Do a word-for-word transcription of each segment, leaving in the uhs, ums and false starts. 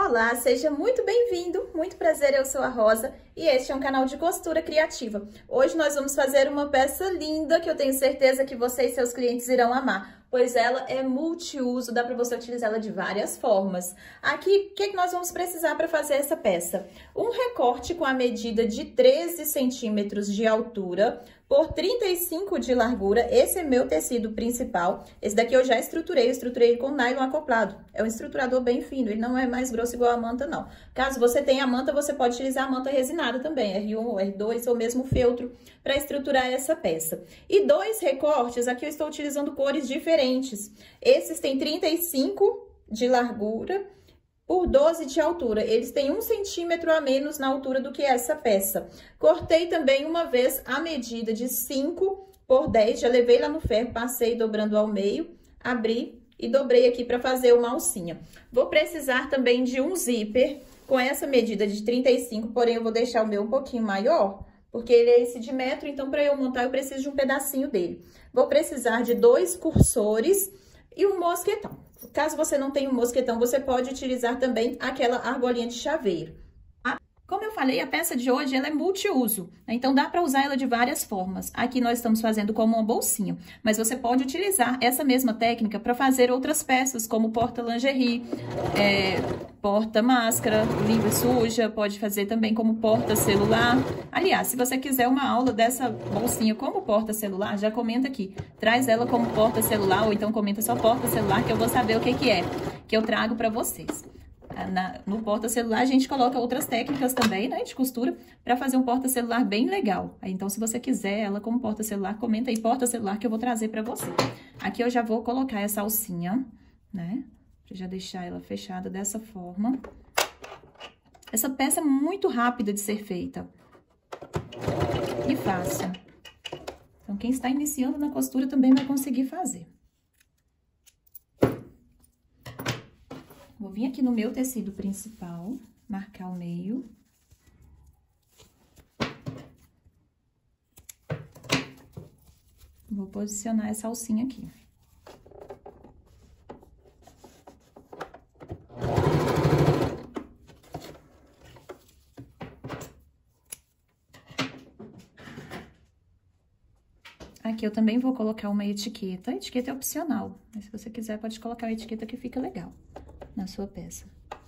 Olá, seja muito bem-vindo, muito prazer, eu sou a Rosa e este é um canal de costura criativa. Hoje nós vamos fazer uma peça linda que eu tenho certeza que você e seus clientes irão amar, pois ela é multiuso, dá para você utilizar ela de várias formas. Aqui, o que, que nós vamos precisar para fazer essa peça? Um recorte com a medida de treze centímetros de altura por trinta e cinco de largura. Esse é meu tecido principal. Esse daqui eu já estruturei, eu estruturei com nylon acoplado. É um estruturador bem fino, ele não é mais grosso igual a manta, não. Caso você tenha a manta, você pode utilizar a manta resinada também, R um, R dois ou mesmo feltro, para estruturar essa peça. E dois recortes, aqui eu estou utilizando cores diferentes. Esses têm trinta e cinco de largura por doze de altura. Eles têm um centímetro a menos na altura do que essa peça. Cortei também uma vez a medida de cinco por dez, já levei lá no ferro, passei dobrando ao meio, abri e dobrei aqui para fazer uma alcinha. Vou precisar também de um zíper com essa medida de trinta e cinco, porém eu vou deixar o meu um pouquinho maior, porque ele é esse de metro, então para eu montar eu preciso de um pedacinho dele. Vou precisar de dois cursores e um mosquetão. Caso você não tenha um mosquetão, você pode utilizar também aquela argolinha de chaveiro. Como eu falei, a peça de hoje ela é multiuso, né? Então dá para usar ela de várias formas. Aqui nós estamos fazendo como uma bolsinha, mas você pode utilizar essa mesma técnica para fazer outras peças, como porta-lingerie, é, porta-máscara, limpa e suja, pode fazer também como porta-celular. Aliás, se você quiser uma aula dessa bolsinha como porta-celular, já comenta aqui. Traz ela como porta-celular ou então comenta só porta-celular que eu vou saber o que que é, que eu trago para vocês. Na, no porta-celular, a gente coloca outras técnicas também, né, de costura, para fazer um porta-celular bem legal. Aí, então, se você quiser ela como porta-celular, comenta aí porta-celular que eu vou trazer para você. Aqui eu já vou colocar essa alcinha, né, pra já deixar ela fechada dessa forma. Essa peça é muito rápida de ser feita e fácil. Então, quem está iniciando na costura também vai conseguir fazer. Vou vir aqui no meu tecido principal, marcar o meio. Vou posicionar essa alcinha aqui. Aqui eu também vou colocar uma etiqueta. A etiqueta é opcional, mas se você quiser pode colocar a etiqueta que fica legal na sua peça.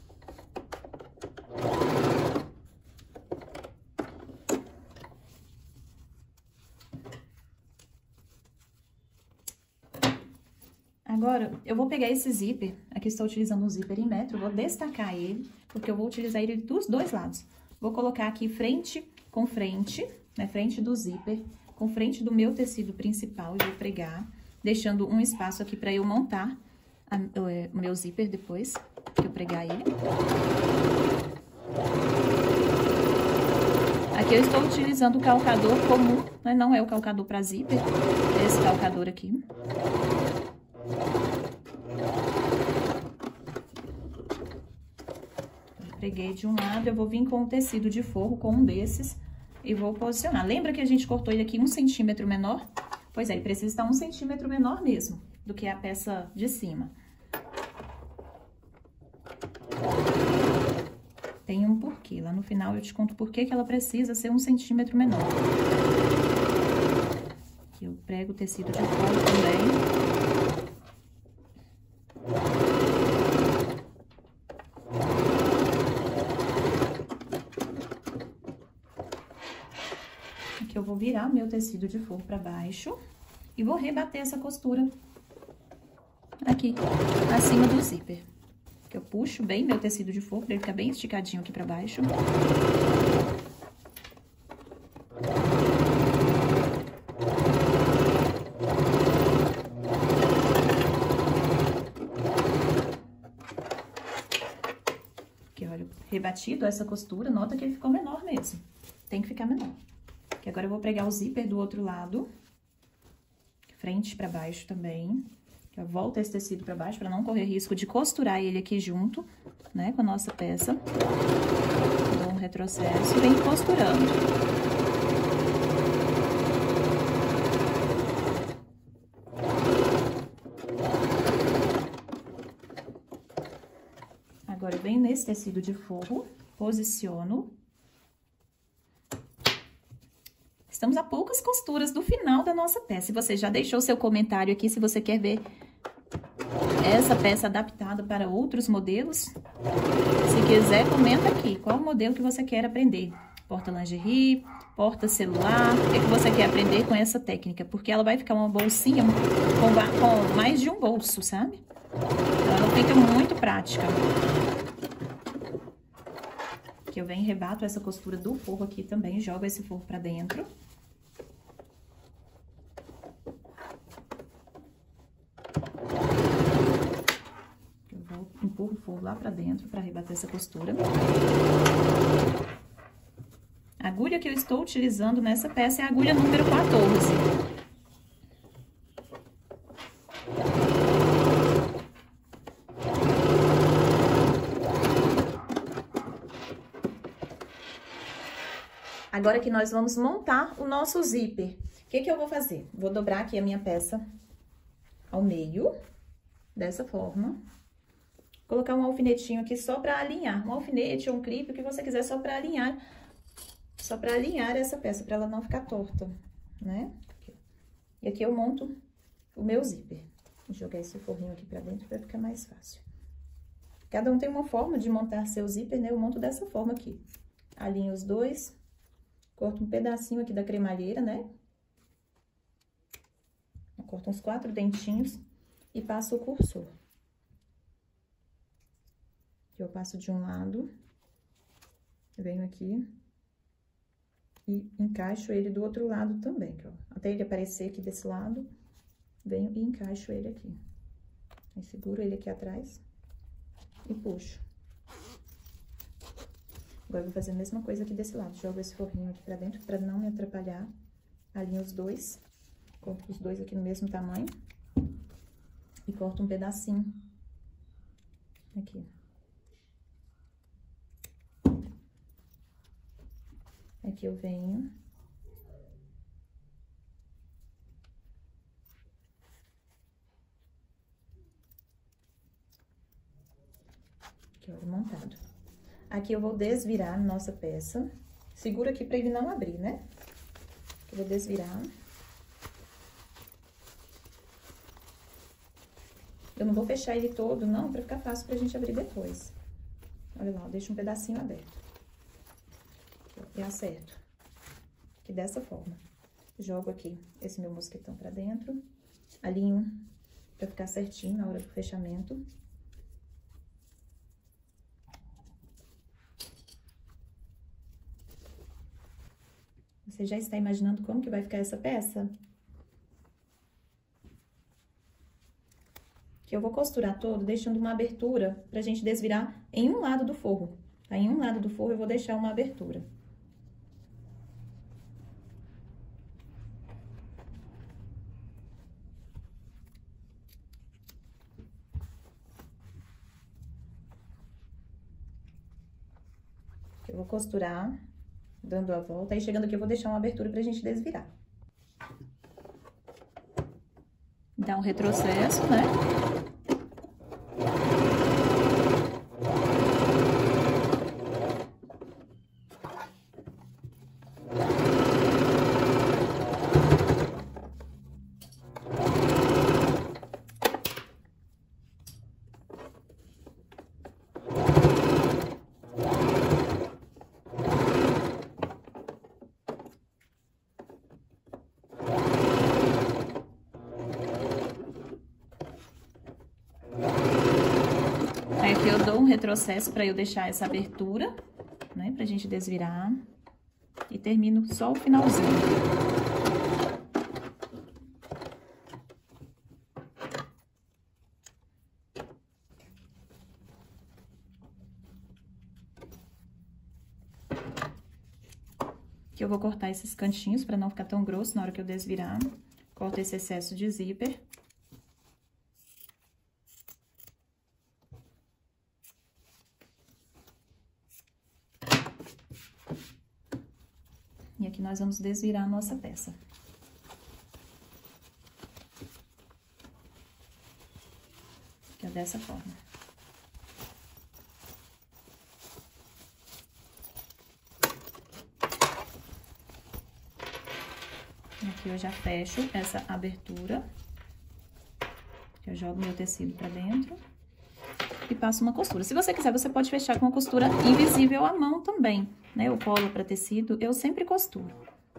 Agora, eu vou pegar esse zíper, aqui estou utilizando um zíper em metro, vou destacar ele, porque eu vou utilizar ele dos dois lados. Vou colocar aqui frente com frente, né, frente do zíper, com frente do meu tecido principal, e vou pregar, deixando um espaço aqui para eu montar A, o meu zíper depois que eu pregar ele. Aqui eu estou utilizando o calcador comum, né? Não é o calcador para zíper, é esse calcador aqui. Eu preguei de um lado, eu vou vir com o tecido de forro, com um desses, e vou posicionar. Lembra que a gente cortou ele aqui um centímetro menor? Pois é, ele precisa estar um centímetro menor mesmo do que a peça de cima. Tem um porquê. Lá no final eu te conto por que que ela precisa ser um centímetro menor. Aqui eu prego o tecido de fora também. Aqui eu vou virar meu tecido de forro para baixo e vou rebater essa costura aqui, acima do zíper. Que eu puxo bem meu tecido de forro, pra ele ficar bem esticadinho aqui pra baixo. Aqui, olha, rebatido essa costura, nota que ele ficou menor mesmo. Tem que ficar menor. Aqui agora eu vou pregar o zíper do outro lado, frente pra baixo também. Eu volto esse tecido para baixo para não correr risco de costurar ele aqui junto, né, com a nossa peça. Dou um retrocesso e venho costurando. esse tecido de forro, posiciono. Estamos a poucas costuras do final da nossa peça. Se você já deixou seu comentário aqui, se você quer ver essa peça adaptada para outros modelos, se quiser, comenta aqui qual modelo que você quer aprender. Porta-lingerie, porta-celular, o que, é que você quer aprender com essa técnica? Porque ela vai ficar uma bolsinha com, com mais de um bolso, sabe? Então, ela fica muito prática. Aqui eu venho e rebato essa costura do forro aqui também, jogo esse forro pra dentro. Eu vou, empurro o forro lá pra dentro pra rebater essa costura. A agulha que eu estou utilizando nessa peça é a agulha número quatorze. Agora que nós vamos montar o nosso zíper, o que que eu vou fazer? Vou dobrar aqui a minha peça ao meio, dessa forma. Colocar um alfinetinho aqui só pra alinhar, um alfinete ou um clipe, o que você quiser, só pra alinhar, só pra alinhar essa peça, pra ela não ficar torta, né? E aqui eu monto o meu zíper. Vou jogar esse forrinho aqui pra dentro pra ficar mais fácil. Cada um tem uma forma de montar seu zíper, né? Eu monto dessa forma aqui. Alinho os dois. Corto um pedacinho aqui da cremalheira, né? Eu corto uns quatro dentinhos e passo o cursor. Eu passo de um lado, venho aqui e encaixo ele do outro lado também, ó. Até ele aparecer aqui desse lado, venho e encaixo ele aqui. Aí, seguro ele aqui atrás e puxo. Agora, eu vou fazer a mesma coisa aqui desse lado. Jogo esse forrinho aqui pra dentro, pra não me atrapalhar. Alinho os dois. Corto os dois aqui no mesmo tamanho. E corto um pedacinho. Aqui. Aqui eu venho. Aqui, olha, montado. Aqui eu vou desvirar nossa peça. Segura aqui pra ele não abrir, né? Eu vou desvirar. Eu não vou fechar ele todo, não, pra ficar fácil pra gente abrir depois. Olha lá, eu deixo um pedacinho aberto. E acerto. Aqui dessa forma. Jogo aqui esse meu mosquetão pra dentro. Alinho pra ficar certinho na hora do fechamento. Você já está imaginando como que vai ficar essa peça? Que eu vou costurar todo, deixando uma abertura pra gente desvirar em um lado do forro. Tá? Em um lado do forro eu vou deixar uma abertura. Eu vou costurar, dando a volta, aí chegando aqui eu vou deixar uma abertura pra gente desvirar. Dá um retrocesso, né? Aqui eu dou um retrocesso para eu deixar essa abertura, né, pra gente desvirar. E termino só o finalzinho. Aqui eu vou cortar esses cantinhos para não ficar tão grosso na hora que eu desvirar. Corto esse excesso de zíper. E aqui nós vamos desvirar a nossa peça. Que é dessa forma. Aqui eu já fecho essa abertura. Eu jogo meu tecido pra dentro e passo uma costura. Se você quiser, você pode fechar com uma costura invisível à mão também, né? O cola pra tecido, eu sempre costuro.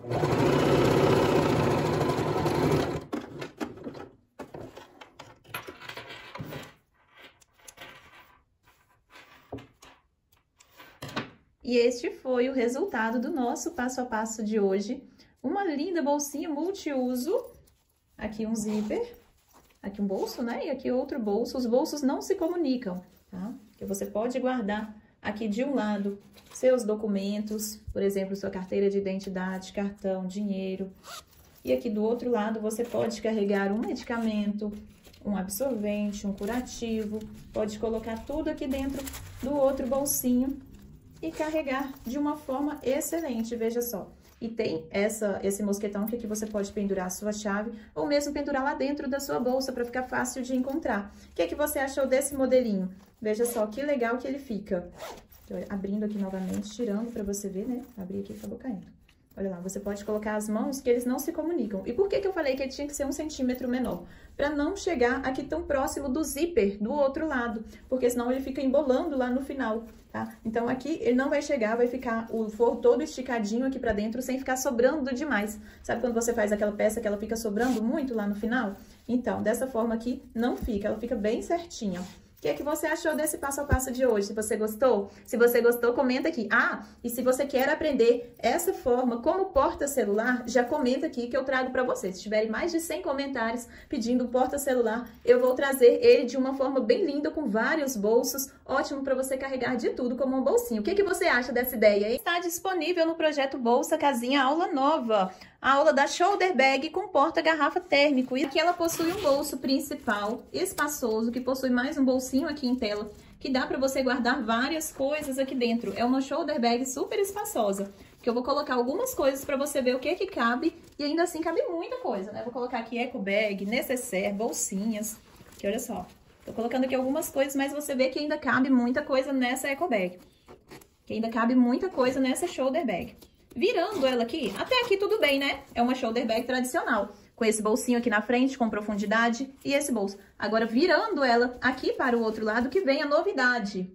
E este foi o resultado do nosso passo a passo de hoje. Uma linda bolsinha multiuso. Aqui um zíper, aqui um bolso, né? E aqui outro bolso. Os bolsos não se comunicam, tá? Porque você pode guardar aqui de um lado seus documentos, por exemplo, sua carteira de identidade, cartão, dinheiro. E aqui do outro lado você pode carregar um medicamento, um absorvente, um curativo. Pode colocar tudo aqui dentro do outro bolsinho e carregar de uma forma excelente, veja só. E tem essa, esse mosquetão que aqui você pode pendurar a sua chave ou mesmo pendurar lá dentro da sua bolsa para ficar fácil de encontrar. O que é que você achou desse modelinho? Veja só que legal que ele fica. Tô abrindo aqui novamente, tirando para você ver, né? Abri aqui e acabou caindo. Olha lá, você pode colocar as mãos que eles não se comunicam. E por que que eu falei que ele tinha que ser um centímetro menor? Para não chegar aqui tão próximo do zíper do outro lado, porque senão ele fica embolando lá no final, tá? Então aqui ele não vai chegar, vai ficar o forro todo esticadinho aqui pra dentro, sem ficar sobrando demais. Sabe quando você faz aquela peça que ela fica sobrando muito lá no final? Então, dessa forma aqui não fica, ela fica bem certinha. O que é que você achou desse passo a passo de hoje? Se você gostou? Se você gostou, comenta aqui. Ah, e se você quer aprender essa forma como porta-celular, já comenta aqui que eu trago para você. Se tiverem mais de cem comentários pedindo porta-celular, eu vou trazer ele de uma forma bem linda, com vários bolsos. Ótimo para você carregar de tudo como um bolsinho. O que é que você acha dessa ideia, hein? Está disponível no projeto Bolsa Casinha Aula Nova. A aula da shoulder bag com porta-garrafa térmico. E aqui ela possui um bolso principal espaçoso, que possui mais um bolsinho aqui em tela, que dá para você guardar várias coisas aqui dentro. É uma shoulder bag super espaçosa, que eu vou colocar algumas coisas para você ver o que que cabe, e ainda assim cabe muita coisa, né? Vou colocar aqui eco bag, necessaire, bolsinhas, que olha só. Tô colocando aqui algumas coisas, mas você vê que ainda cabe muita coisa nessa eco bag. Que ainda cabe muita coisa nessa shoulder bag. Virando ela aqui, até aqui tudo bem, né? É uma shoulder bag tradicional, com esse bolsinho aqui na frente, com profundidade, e esse bolso. Agora, virando ela aqui para o outro lado, que vem a novidade,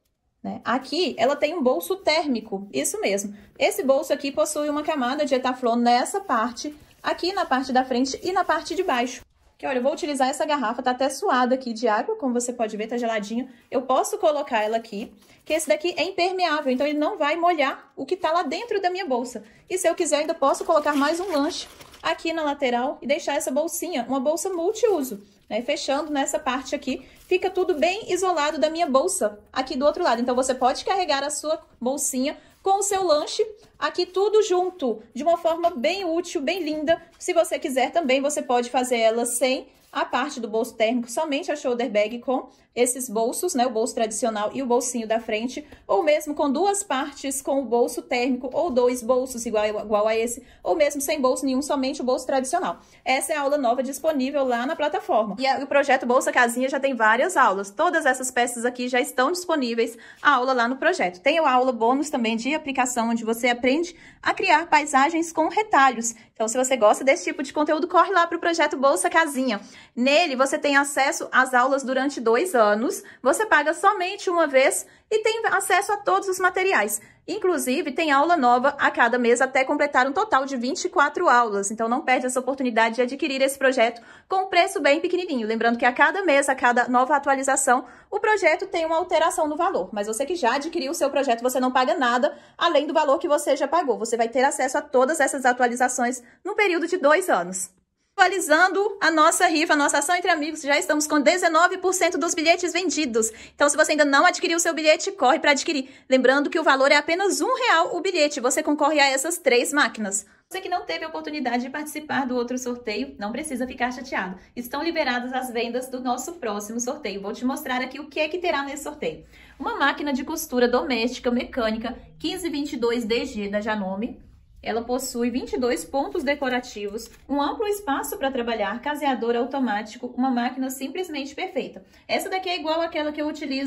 né? Aqui, ela tem um bolso térmico, isso mesmo. Esse bolso aqui possui uma camada de etaflon nessa parte, aqui na parte da frente e na parte de baixo. Que, olha, eu vou utilizar essa garrafa, tá até suada aqui de água, como você pode ver, tá geladinho. Eu posso colocar ela aqui, que esse daqui é impermeável, então ele não vai molhar o que tá lá dentro da minha bolsa. E se eu quiser, ainda posso colocar mais um lanche aqui na lateral e deixar essa bolsinha, uma bolsa multiuso, né? Fechando nessa parte aqui, fica tudo bem isolado da minha bolsa aqui do outro lado. Então, você pode carregar a sua bolsinha com o seu lanche, aqui tudo junto, de uma forma bem útil, bem linda. Se você quiser também, você pode fazer ela sem a parte do bolso térmico, somente a shoulder bag com esses bolsos, né, o bolso tradicional e o bolsinho da frente, ou mesmo com duas partes com o bolso térmico, ou dois bolsos igual, igual a esse, ou mesmo sem bolso nenhum, somente o bolso tradicional. Essa é a aula nova disponível lá na plataforma. E a, o projeto Bolsa Casinha já tem várias aulas, todas essas peças aqui já estão disponíveis, a aula lá no projeto. Tem a aula bônus também de aplicação, onde você aprende a criar paisagens com retalhos. Então, se você gosta desse tipo de conteúdo, corre lá para o projeto Bolsa Casinha. Nele, você tem acesso às aulas durante dois anos, você paga somente uma vez e tem acesso a todos os materiais. Inclusive, tem aula nova a cada mês até completar um total de vinte e quatro aulas. Então, não perde essa oportunidade de adquirir esse projeto com um preço bem pequenininho. Lembrando que a cada mês, a cada nova atualização, o projeto tem uma alteração no valor. Mas você que já adquiriu o seu projeto, você não paga nada além do valor que você já pagou. Você vai ter acesso a todas essas atualizações no período de dois anos. Atualizando a nossa rifa, a nossa ação entre amigos, já estamos com dezenove por cento dos bilhetes vendidos. Então, se você ainda não adquiriu o seu bilhete, corre para adquirir. Lembrando que o valor é apenas um real o bilhete. Você concorre a essas três máquinas. Você que não teve a oportunidade de participar do outro sorteio, não precisa ficar chateado. Estão liberadas as vendas do nosso próximo sorteio. Vou te mostrar aqui o que é que terá nesse sorteio. Uma máquina de costura doméstica mecânica quinze vinte e dois D G da Janome. Ela possui vinte e dois pontos decorativos, um amplo espaço para trabalhar, caseador automático, uma máquina simplesmente perfeita. Essa daqui é igual àquela que eu utilizo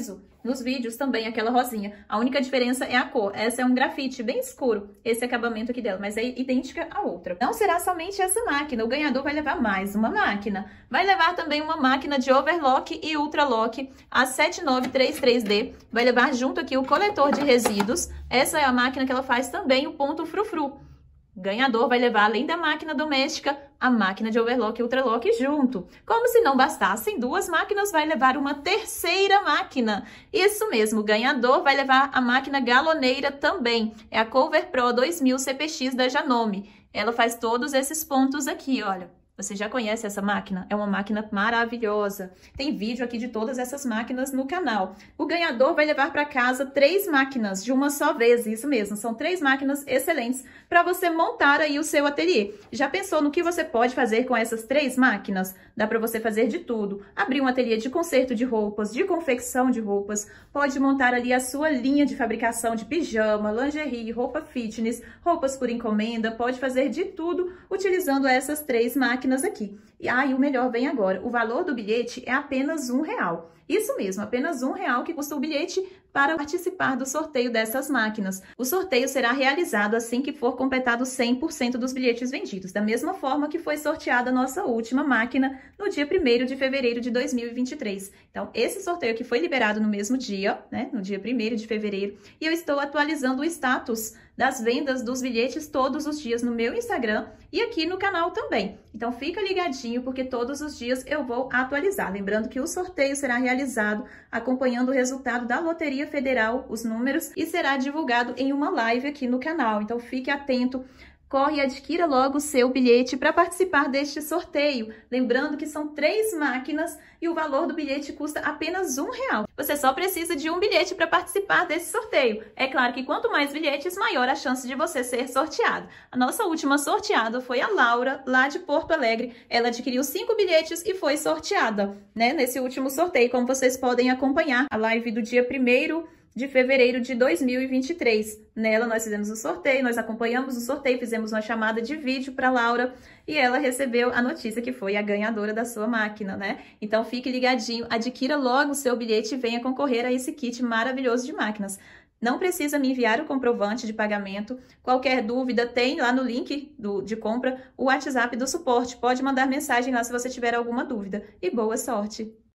nos vídeos também aquela rosinha. A única diferença é a cor. Essa é um grafite bem escuro, esse acabamento aqui dela, mas é idêntica à outra. Não será somente essa máquina, o ganhador vai levar mais uma máquina. Vai levar também uma máquina de overlock e ultralock, a sete nove três três D. Vai levar junto aqui o coletor de resíduos. Essa é a máquina que ela faz também o ponto frufru. Ganhador vai levar, além da máquina doméstica, a máquina de overlock e ultralock junto. Como se não bastassem duas máquinas, vai levar uma terceira máquina. Isso mesmo, o ganhador vai levar a máquina galoneira também. É a Cover Pro dois mil C P X da Janome. Ela faz todos esses pontos aqui, olha. Você já conhece essa máquina? É uma máquina maravilhosa. Tem vídeo aqui de todas essas máquinas no canal. O ganhador vai levar para casa três máquinas de uma só vez. Isso mesmo, são três máquinas excelentes para você montar aí o seu ateliê. Já pensou no que você pode fazer com essas três máquinas? Dá para você fazer de tudo. Abrir um ateliê de conserto de roupas, de confecção de roupas. Pode montar ali a sua linha de fabricação de pijama, lingerie, roupa fitness, roupas por encomenda. Pode fazer de tudo utilizando essas três máquinas aqui. E aí, ah, o melhor vem agora. O valor do bilhete é apenas um real. Isso mesmo, apenas um real que custa o bilhete para participar do sorteio dessas máquinas. O sorteio será realizado assim que for completado cem por cento dos bilhetes vendidos, da mesma forma que foi sorteada a nossa última máquina no dia primeiro de fevereiro de dois mil e vinte e três. Então, esse sorteio que foi liberado no mesmo dia, né, no dia primeiro de fevereiro, e eu estou atualizando o status das vendas dos bilhetes todos os dias no meu Instagram e aqui no canal também. Então, fica ligadinho, porque todos os dias eu vou atualizar. Lembrando que o sorteio será realizado acompanhando o resultado da Loteria Federal, os números, e será divulgado em uma live aqui no canal. Então, fique atento. Corre e adquira logo o seu bilhete para participar deste sorteio. Lembrando que são três máquinas e o valor do bilhete custa apenas um real. Você só precisa de um bilhete para participar desse sorteio. É claro que quanto mais bilhetes, maior a chance de você ser sorteado. A nossa última sorteada foi a Laura, lá de Porto Alegre. Ela adquiriu cinco bilhetes e foi sorteada, né, nesse último sorteio, como vocês podem acompanhar. A live do dia primeiro de fevereiro de dois mil e vinte e três. Nela nós fizemos o sorteio, nós acompanhamos o sorteio, fizemos uma chamada de vídeo para Laura e ela recebeu a notícia que foi a ganhadora da sua máquina, né? Então fique ligadinho, adquira logo o seu bilhete e venha concorrer a esse kit maravilhoso de máquinas. Não precisa me enviar o comprovante de pagamento. Qualquer dúvida, tem lá no link do, de compra o WhatsApp do suporte. Pode mandar mensagem lá se você tiver alguma dúvida. E boa sorte!